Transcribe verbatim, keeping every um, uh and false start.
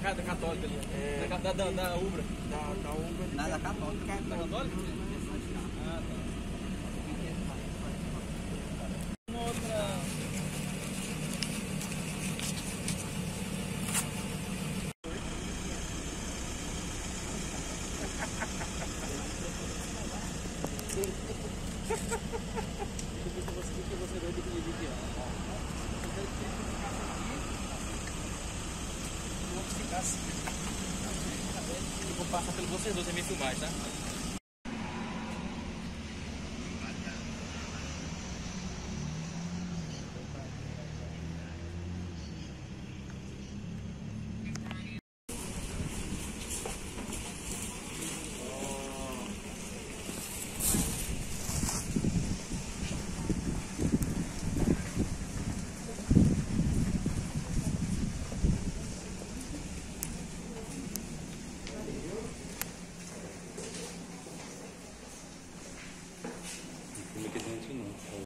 da Católica ali. É... Da, da, da, da Ubra. Da, da Ubra. Não, da Católica. Da Católica? Ah, tá. Uma outra... Você vai dividir aqui, ó. Vou ficar assim. Eu vou passar pelo vocês dois, é minha filmagem, tá?